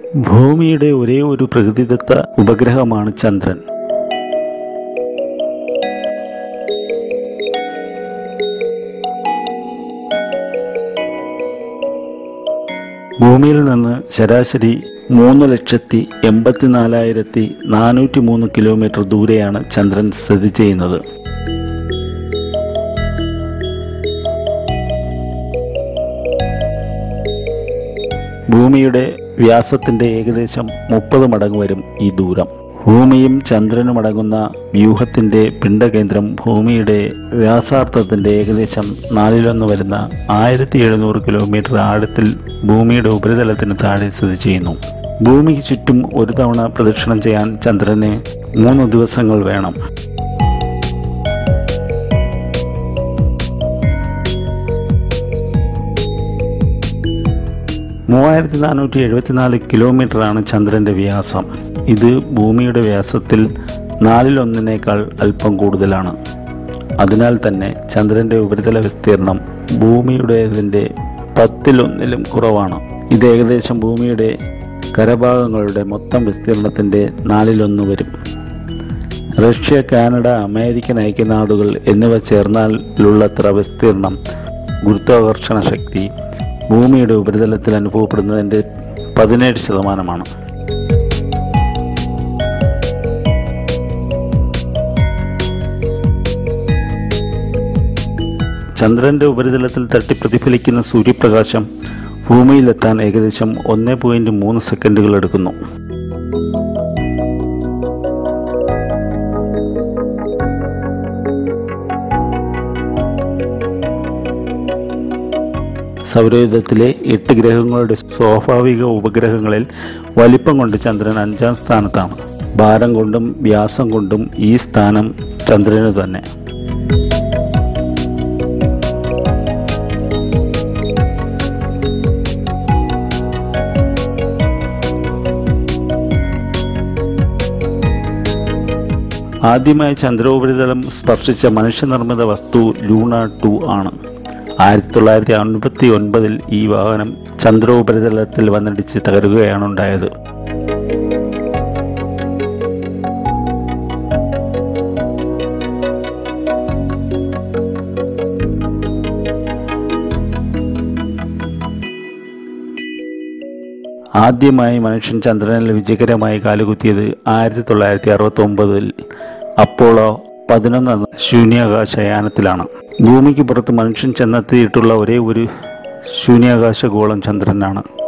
ഭൂമിയുടെ ഒരേ ഒരു പ്രകൃതിദത്ത ഉപഗ്രഹമാണ് ചന്ദ്രൻ. ഭൂമിയിൽ നിന്ന് ശരാശരി 3,84,403 കിലോമീറ്റർ ദൂരെയാണ് ചന്ദ്രൻ സ്ഥിതി ചെയ്യുന്നത്. ഭൂമിയുടെ വ്യാസത്തിൻ്റെ ഏകദേശം 30 മടങ്ങ് വരും ഈ ദൂരം. ഭൂമിയും ചന്ദ്രനും അടങ്ങുന്ന വ്യൂഹത്തിൻ്റെ പിണ്ഡകേന്ദ്രം ഭൂമിയുടെ വ്യാസാർത്ഥത്തിൻ്റെ ഏകദേശം 1/4 വരുന്ന 1700 കിലോമീറ്റർ ആഴത്തിൽ ഭൂമിയുടെ ഉപരിതലത്തിന് താഴെ സ്ഥിതി ചെയ്യുന്നു. ഭൂമിക്ക് ചുറ്റും ഒരു തവണ പ്രദക്ഷിണം ചെയ്യാൻ ചന്ദ്രന് 3 ദിവസങ്ങൾ വേണം. കിലോമീറ്ററാണ് ചന്ദ്രൻ്റെ വ്യാസം. ഇത് ഭൂമിയുടെ വ്യാസത്തിൽ 1/4 അല്പം കൂടുതലാണ്. അതിനാൽ തന്നെ ചന്ദ്രൻ്റെ ഉപരിതല വിസ്തീർണം ഭൂമിയുടേതിൻ്റെ 10 കുറവാണ്. ഇത് ഏകദേശം ഭൂമിയുടെ കരഭാഗങ്ങളുടെ മൊത്തം വിസ്തീർണത്തിൻ്റെ 1/4 വരും. റഷ്യ, കാനഡ, അമേരിക്കൻ ഐക്യനാടുകൾ എന്നിവ ചേർന്നാലുള്ളത്ര വിസ്തീർണം ഗുരുത്വാകർഷണ ശക്തി ഭൂമിയുടെ ഉപരിതലത്തിൽ അനുഭവപ്പെടുന്നതിൻ്റെ 17%. ചന്ദ്രൻ്റെ ഉപരിതലത്തിൽ തട്ടി പ്രതിഫലിക്കുന്ന സൂര്യപ്രകാശം ഭൂമിയിലെത്താൻ ഏകദേശം 1.3 സെക്കൻഡുകൾ എടുക്കുന്നു. സൗരയൂഥത്തിലെ 8 ഗ്രഹങ്ങളുടെ സ്വാഭാവിക ഉപഗ്രഹങ്ങളിൽ വലിപ്പം കൊണ്ട് ചന്ദ്രൻ 5ാം സ്ഥാനത്താണ്. ഭാരം കൊണ്ടും വ്യാസം കൊണ്ടും ഈ സ്ഥാനം ചന്ദ്രന് തന്നെ. ആദ്യമായി ചന്ദ്രോപരിതലം സ്പർശിച്ച മനുഷ്യനിർമ്മിത വസ്തു ലൂണ 2 ആണ്. 1959 ഈ വാഹനം ചന്ദ്രോപരിതലത്തിൽ വന്നിടിച്ച് തകരുകയാണ് ഉണ്ടായത്. ആദ്യമായി മനുഷ്യൻ ചന്ദ്രനിൽ വിജയകരമായി കാലുകുത്തിയത് 1969 അപ്പോളോ 11 ശൂന്യാകാശയാനത്തിലാണ്. ഭൂമിക്ക് പുറത്ത് മനുഷ്യൻ ചെന്നെത്തിയിട്ടുള്ള ഒരേ ഒരു ശൂന്യാകാശ ഗോളം ചന്ദ്രനാണ്.